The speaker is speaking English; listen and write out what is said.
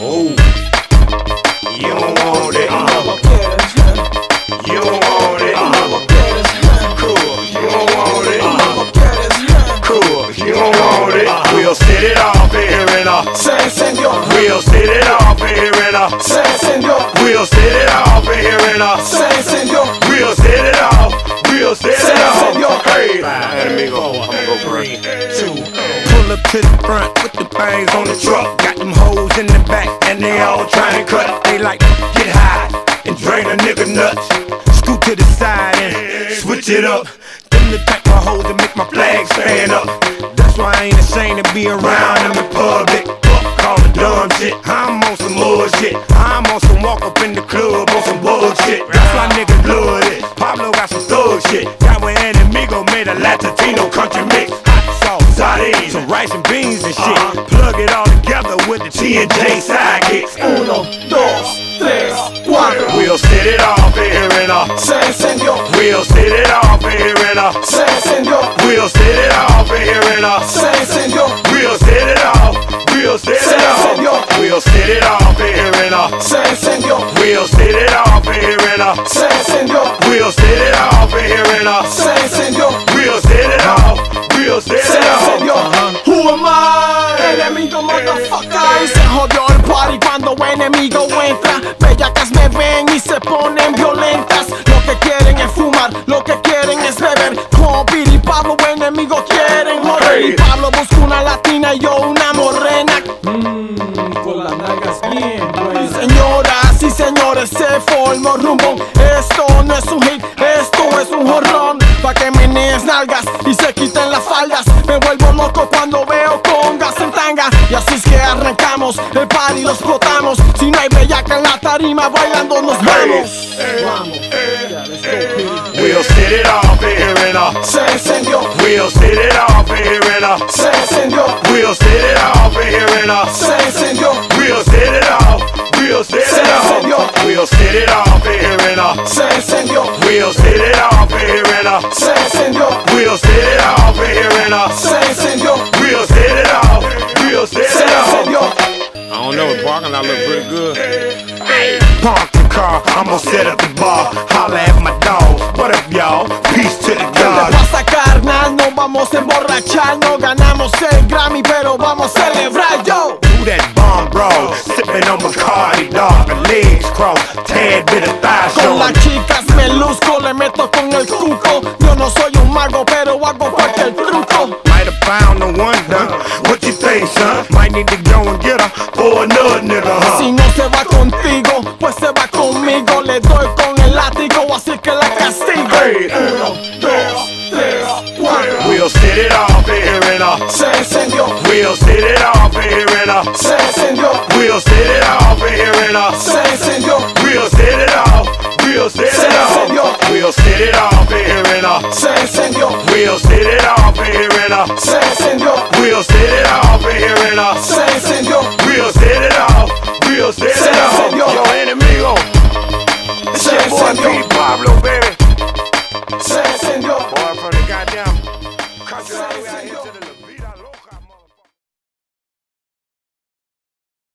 Oh, you don't want it. You don't want it. Cool, you don't want it. Cool, you don't want it. We'll set it off here in a. We'll set it off here in a. We'll set it off here in a. We'll set it off. We'll set it off. Hey, Enemigo, I'm gonna go 3, 2. Pull up to the front with the things on the truck. Got them hoes in the back and they all trying to cut. They like get high and drain a nigga nuts. Scoot to the side and switch it up. Them the type of hoes that make my flag stand up. That's why I ain't ashamed to be around them in public. Call it dumb shit. I'm on some more shit. I'm on some walk up in the club on some bullshit. That's why niggas love it. Pablo got some thug shit. Got with Enemigo made a Latino country mix. Hot sauce, sardines, some rice and beans and shit. Plug it all together with the T&J sidekicks. 1, 2, 3, 4. We'll set it off here in a. We'll set it off here in a. We'll set it off here in a. We'll set it off. We'll set it off. We'll set it off here in a. We'll set it off here in a. We'll set it off here in a. We'll set it off. We'll set it off. Who am I? Enemigo, motherfucker. Y se jodió el party cuando Enemigo entra. Bellacas me ven y se ponen violentas. Lo que quieren es fumar, lo que quieren es beber. Como Petey Pablo, Enemigo quieren joder. Y Pablo busca una latina y yo una morena. Con las nalgas bien buenas. Señoras y señores, se formó rumbo. Esto no es un hit, esto es un jorrón. Pa' que menees nalgas y se quiten las faldas. Me vuelvo loco cuando veo congas en tanga. Y así es que arrancamos, el party lo explotamos. Si no hay bellaca en la tarima, bailando nos vamos. We'll set it off here in a. We'll set it off here in a. We'll set it off here in a. We'll set it off. We'll set it off. We'll set it off here in a. We'll set it off here in a. We'll set it off here in a. We'll set it off. We'll set it off. I don't know, the parking lot look pretty good. Park the car, I'm gonna set up the bar. Holla at my dog. What up, y'all? Peace to the God. ¿Qué pasa, carnal? Nos vamos a emborrachar. No ganamos el Grammy, pero vamos a celebrar, yo. Do that bomb, bro. Sipping on Bacardi, dog. My legs cross, tad bit of thigh Con showing. las chicas me luzco, le meto con el cuco. Yo no soy un mago, pero hago cualquier truco. Might have found the one, huh? What you think, son? Might need to go and get her for another nigga, huh? Si no se va contigo, pues se va conmigo. Le doy con el látigo, así que la castigo. Hey. 1, 2, 3, 4. We'll set it off here in a. We'll set it off here in a. We'll set it off here in a. We'll set it off. We'll set it off. We'll set it off.